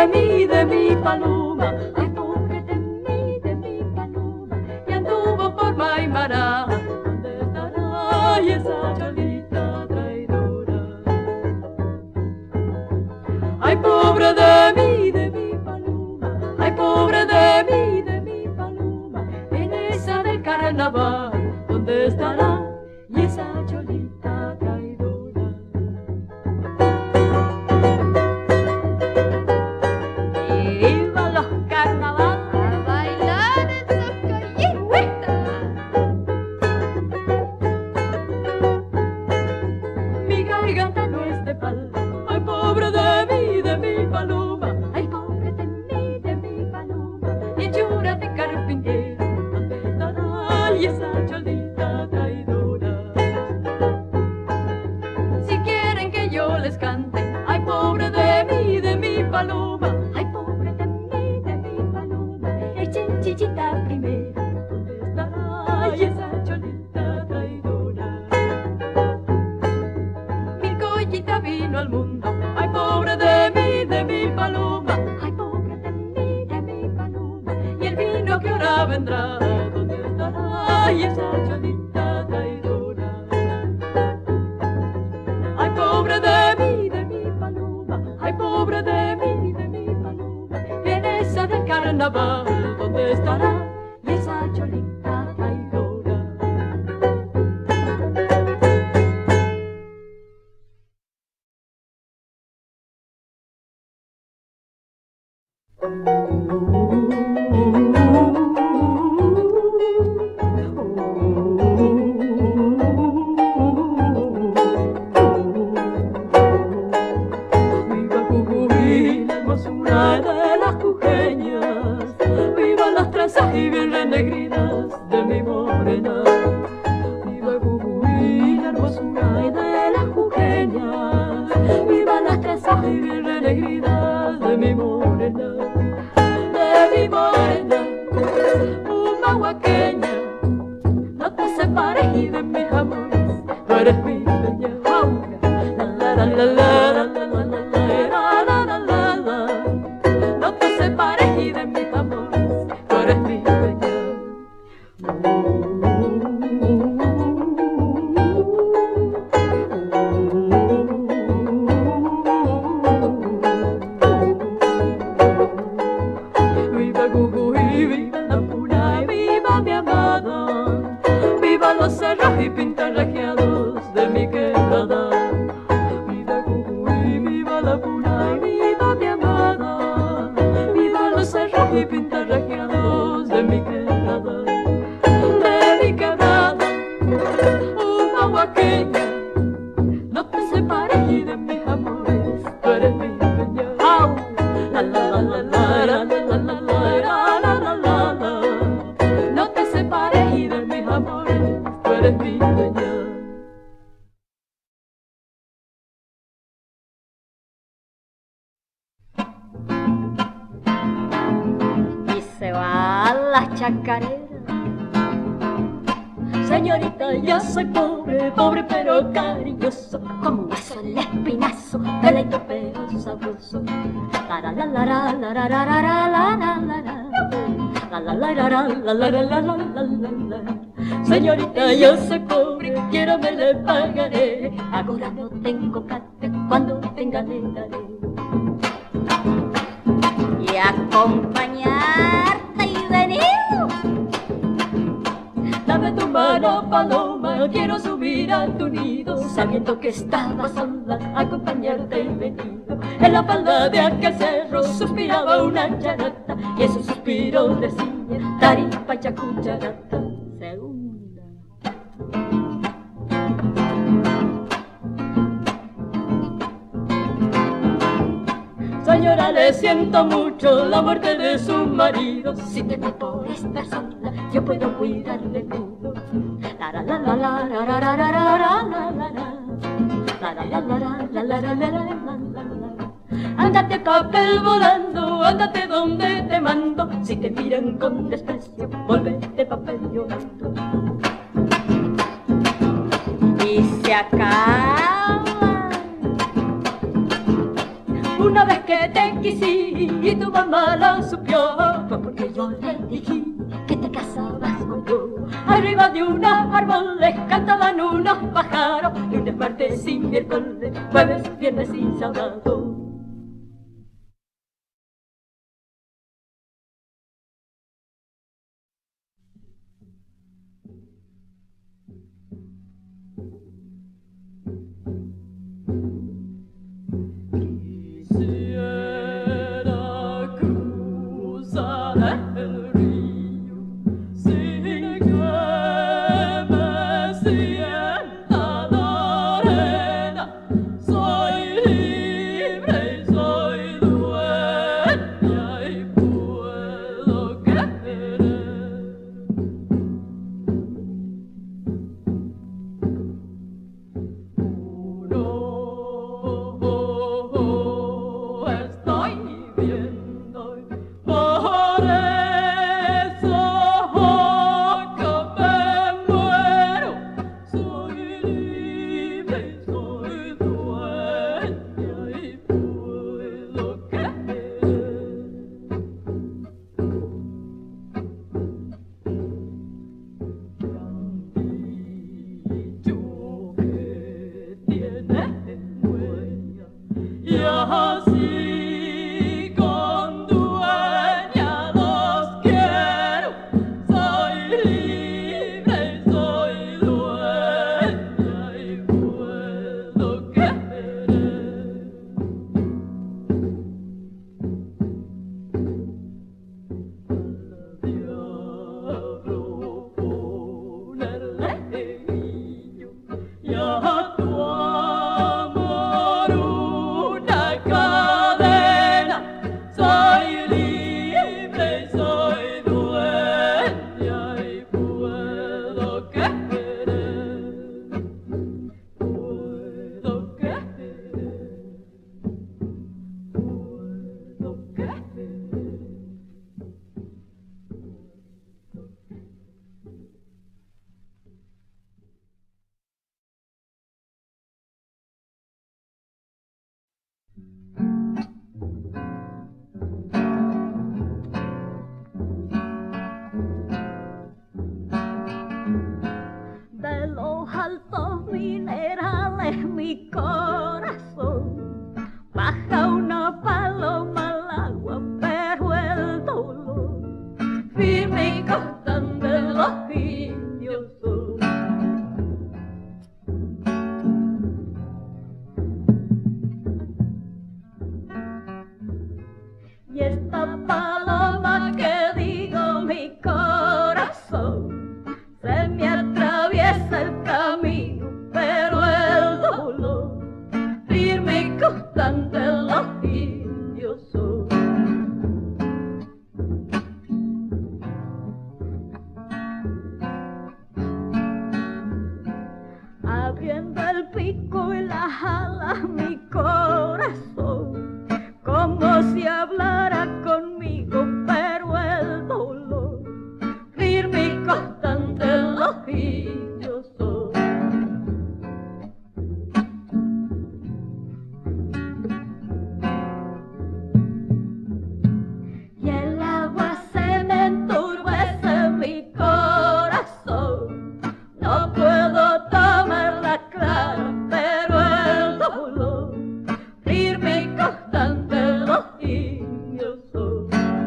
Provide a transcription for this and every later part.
de mi paloma, ay pobre de mi paloma, que anduvo por Maimará. ¿Dónde estará y esa cholita traidora? Ay pobre de mi paloma, ay pobre de mi paloma, en esa del carnaval, ¿dónde estará y esa cholita traidora? ¡Viva los carnavales! ¡A bailar en sus callejuelas! Mi garganta no es de palo, ay pobre de mi paloma, ay pobre de mi paloma, y hechura de carpintero, ¿dónde estará y esa cholita traidora? Si quieren que yo les cante, ay pobre de mi paloma, ay pobre de mi paloma, echen chichita primero, ¿dónde estará y esa cholita traidora? Mi collita vino al mundo, ay pobre de mi paloma, ay pobre de mi paloma, y el vino que ahora vendrá, ¿dónde estará y esa cholita traidora? Ay pobre de mi paloma, ay pobre de mi paloma, en esa del carnaval, ¿dónde estará y esa cholita traidora? Viva Jujuy, la hermosura de las jujeñas, viva las trenzas y bien renegridas de mi morena. Viva Jujuy, la hermosura de las jujeñas, viva las trenzas y bien renegridas de mi morena. De mi morena, humahuaqueña, no te separes y de mis amores, tú eres mi dueña. La la la la la la la la la la, no te separes y de mis amores, tú eres mi dueña. Viva Jujuy, viva la pura y viva mi amada, viva los cerros y pintarrajeados de mi quebrada. Viva Jujuy, viva la pura y viva mi amada, viva los cerros y pintarrajeados de mi quebrada. De mi quebrada, humahuaqueña, no te separes y de mis amores, tú eres mi dueña. ¡Au! La la la la la la la la la la la la la, no te separes y de mis amores, tú eres mi dueña. Y se va la chacarera. Señorita, yo soy pobre, pobre pero cariñoso, como un hueso el espinazo, deleito pero sabroso. La la la la la la la la la la la la la la la la la. Señorita, yo soy pobre, quiero me le pagaré, ahora no tengo plata, cuando tenga le daré. Y acompañarte y venir. Dame tu mano, paloma, quiero subir a tu nido, sabiendo que estaba sola, acompañarte y venido. En la falda de aquel cerro suspiraba una charata, y ese suspiro decía, taripa ya cucharata. Segunda. Señora, le siento mucho la muerte de su marido, si te ve por estar sola, yo puedo cuidarle todo. La la la la la la la la la la la la la la la la. Ándate papel volando, ándate donde te mando, si te miran con desprecio, volvete papel llorando. Y se acaba. Una vez que que te quisí y tu mamá lo supió, fue porque yo le dije que te casabas conmigo. Arriba de unos árboles cantaban unos pájaros, lunes, martes y miércoles, jueves, viernes y sábado. Mi corazón baja una paloma al agua, pero el dolor firme y constante de los indios son. Y esta paloma que digo mi corazón se me atraviesa el camino, pero el dolor firme y constante los indios son. Abriendo el pico y las alas mi corazón, como si hablara conmigo, pero el dolor firme y constante los indios son. Y el agua se me enturbece en mi corazón, no puedo tomarla clara, pero el dolor firme y constante los indios son.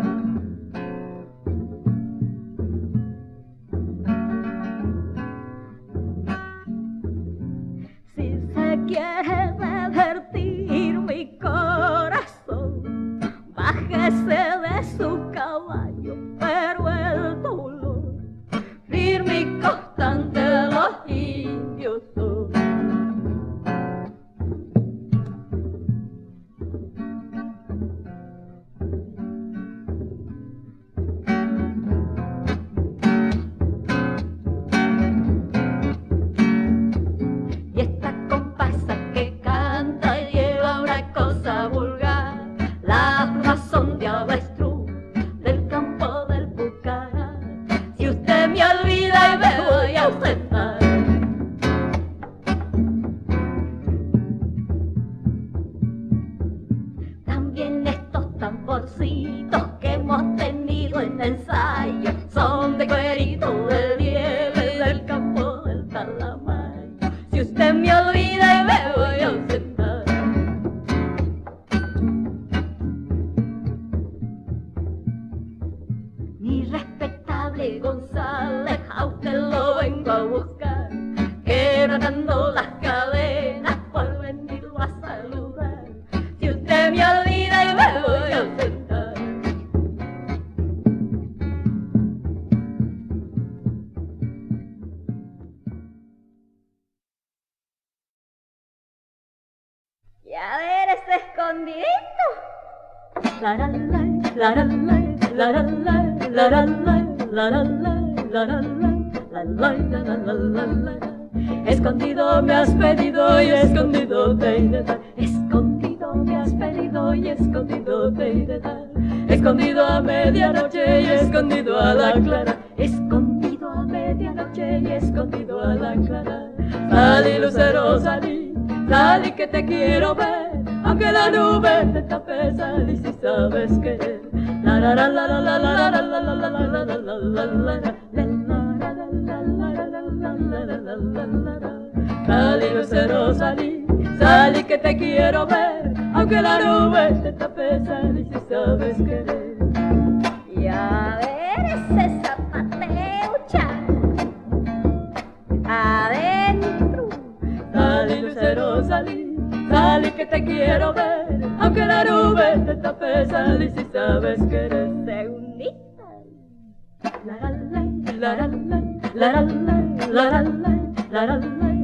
Si se quiere divertir mi corazón, bájese de su caballo, pero el dolor firme y constante los indios son. Y esta compasa que canta y lleva una cosa vulgar, las plumas son de avestruz del campo bonitos que hemos tenido en el ensayo son de cuerito de nieve del campo del Talamayo. Si usted me olvida y me voy a ausentar. Mi respetable González, a usted lo vengo a buscar, quebrantando las cadenas por venirlo a saludar. Si usted me olvida y me voy a ausentar. Y a ver ese escondidito. La la la la la la la la la la. Escondido me has pedido y escondido te iré dar. Escondido me has pedido y escondido te iré dar. Escondido a medianoche y escondido a la clara. Escondido a medianoche y escondido a la clara. Salí, lucero, salí, salí que te quiero ver. Aunque la nube te tape, salí si sabes querer. La la la la la la la la la la la la la la la. Salí, lucero, salí, salí que te quiero ver. Aunque la nube te tape, salí si sabes querer. Y a ver ese zapateucha adentro. Salí, lucero, salí, salí que te quiero ver. Aunque la nube te tape, salí si sabes querer. Segundita. La la la la la la la la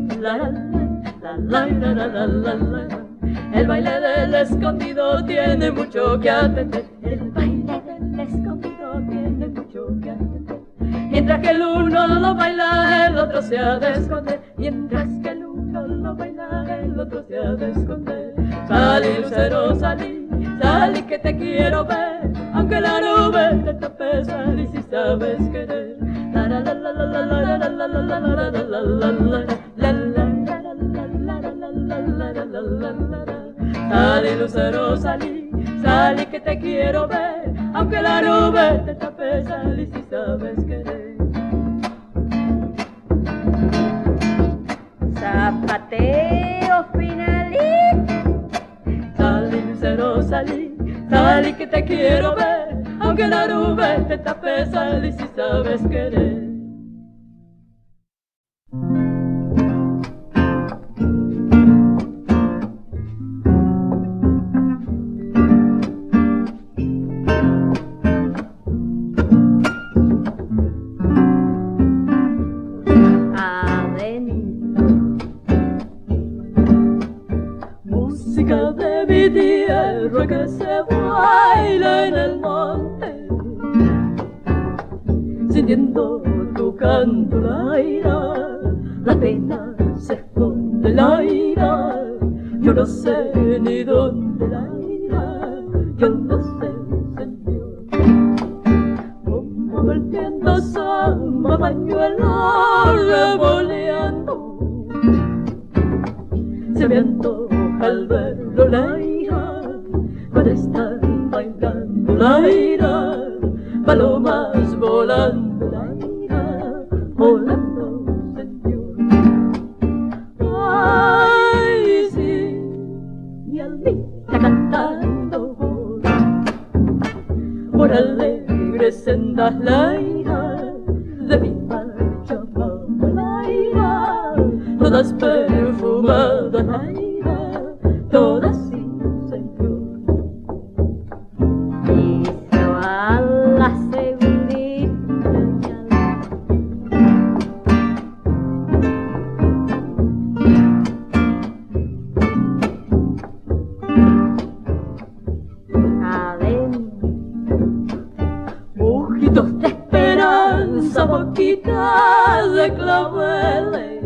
la. El baile del escondido tiene mucho que atender. El baile del escondido tiene mucho que atender. Mientras que el uno lo baila, el otro se ha de esconder. Mientras que el uno lo baila, el otro se ha de esconder. Salí, lucero, salí, salí que te quiero ver. Aunque la nube te tape, salí si sabes querer. La la la la la la la la la la la la la la. Salí, lucero, salí, salí que te quiero ver. Aunque la nube te tape, salí si sabes querer. Zapateo finalito. Salí, lucero, salí, salí que te quiero ver. Aunque la nube te tape, salí si sabes querer. Música de mi tierra que se baila en el monte, sintiendo tu canto, la ira, la pena se esconde, la ira, yo no sé ni dónde la ira, yo no sé, Señor, como el viento samba pañuelo revoleando, se me antoja al verlo la ira, cuando están bailando la ira, palomas volando la ira, volando, Señor. Ay, sí, mi almita cantando por alegres sendas la ira, de mi marcha vamos la ira, todas perfumadas la ira, todas sin Señor. Y se va la segundita. Adentro, ojitos de esperanza, boquitas de claveles,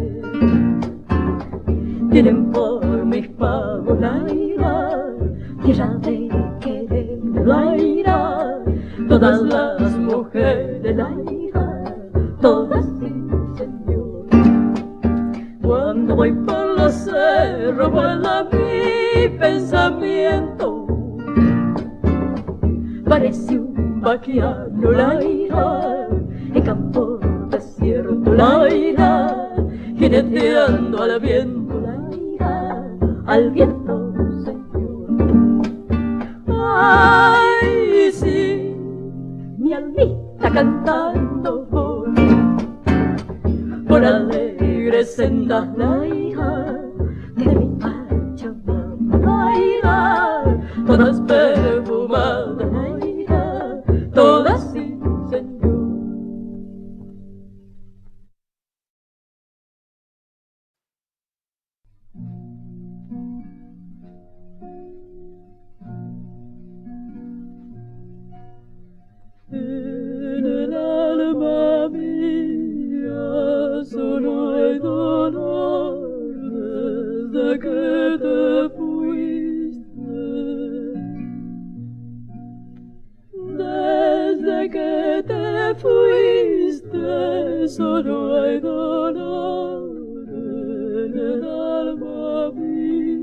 tienen por mis pagos la ira, tierra de querer la ira, todas las mujeres la ira, todas sin Señor. Cuando voy por los cerros vuela mi pensamiento, para parece un vaquiano la hija, en campo desierto la hija, jineteando al viento la hija, al viento señor. Ay, sí, mi almita cantando por alegres sendas la hija de mi Pachamama, la hija, todas perfumadas la hija, todas sí, señor. En el alma mía solo hay dolor desde que te fuiste, desde que te fuiste, solo hay dolor en el alma mía.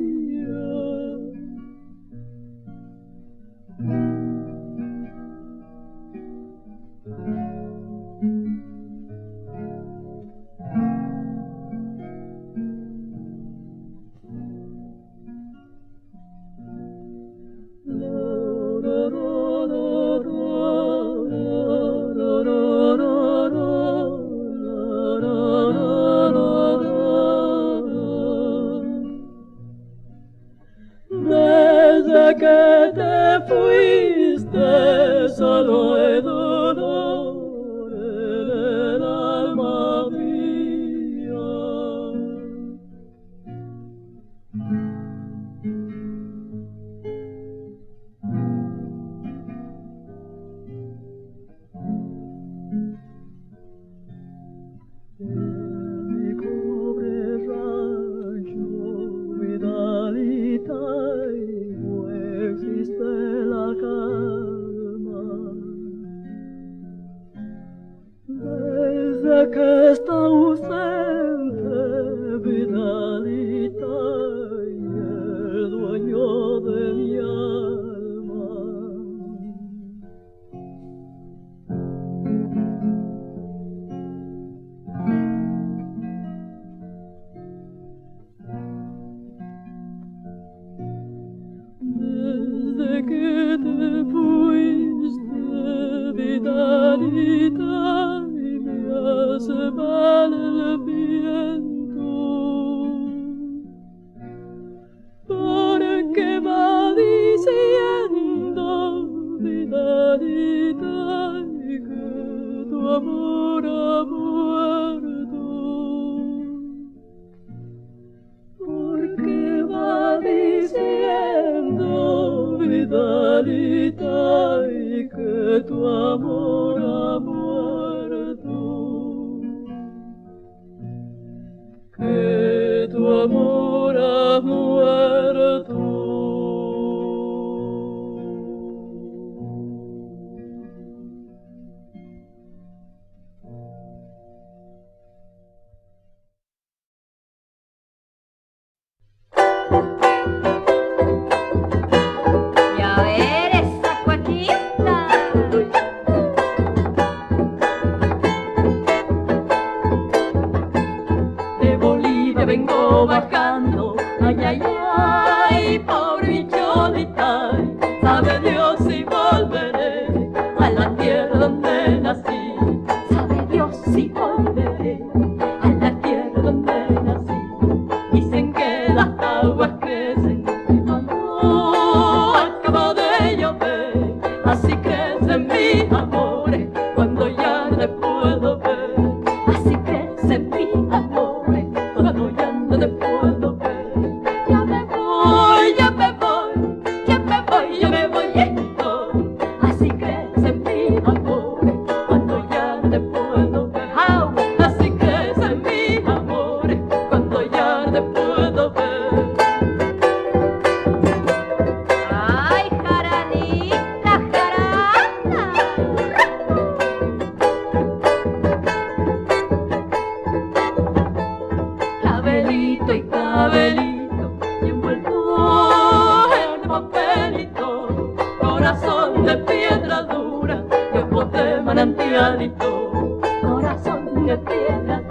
Desde que te fuiste, solo hay dolor en el alma mía. En mi pobre rancho, Vidalita, no existe la calma. Desde que está ausente Vidalita y el dueño de mi alma. Desde que te fuiste, Vidalita, y me hace mal el viento, porque va diciendo, Vidalita, y que tu amor ha muerto. Porque va diciendo, Vidalita, y que tu amor ha muerto, que tu amor ha muerto. Vengo bajando, ay, ay, ay, pobre bicholita, sabe Dios si volveré a la tierra donde nací, sabe Dios si volveré a la tierra donde nací. Dicen que las aguas crecen cuando acaba de llover, así crecen mis amores cuando ya no te puedo ver, así crecen mis amores cuando ya no te puedo ver. Ya me voy, ya me voy, ya me voy, ya me voy yendo. Así crecen mis amores cuando ya no te puedo ver. Así crecen mis amores cuando ya no te puedo ver. Ay, jaranita, jarana. enamoradito, corazón de piedra,